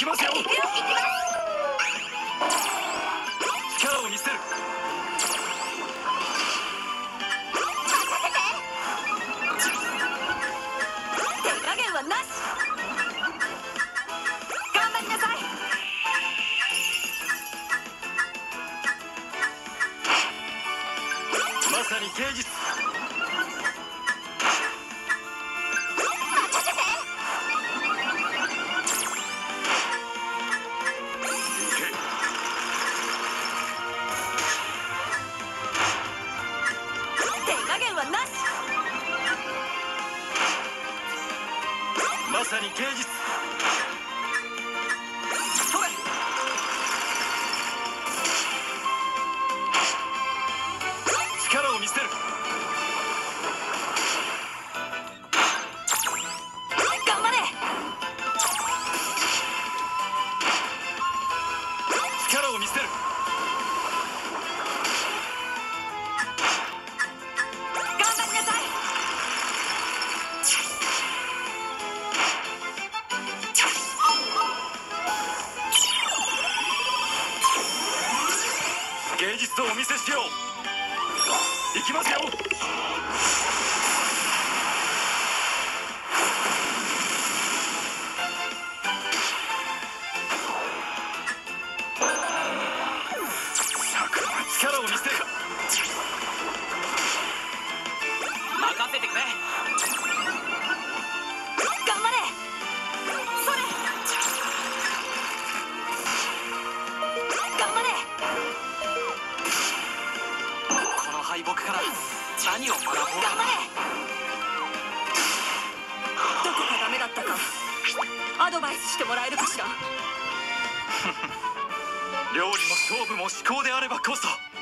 きますよ。 行くよ。 力を見せる。 手加減はなし。頑張りなさい。 まさに芸術。まさに芸術。それ。力を見せる。 頑張れ。 力を見せる。芸術をお見せしよう。いきますよ。力を見せる。任せてくれ。 頑張れ。それ。頑張れ。 敗北から何を学ぼうか。 頑張れ。どこがダメだったかアドバイスしてもらえるかしら。 料理も勝負も至高であればこそ